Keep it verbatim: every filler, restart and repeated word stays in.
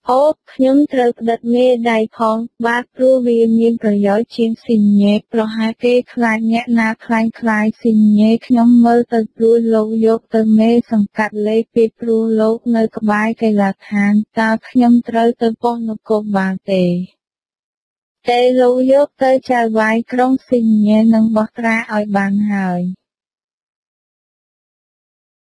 អូខ្ញុំត្រូវផ្តិតមេដៃផងបាទព្រោះវាមានប្រយោជន៍ជាងស៊ីញ៉េប្រហែលគេខ្លាចអ្នកណាខ្លាញ់ខ្លាយស៊ីញ៉េខ្ញុំមើលទៅព្រោះលោកយកទៅមេសង្កាត់លេខពីព្រោះលោកនៅក្បែរកីឡដ្ឋានតើខ្ញុំត្រូវទៅប៉ុស្តិ៍នគរបាលទេតែលោកយកទៅចៅហ្វាយក្រុងស៊ីញ៉េនឹងបោះត្រាឲ្យបានហើយ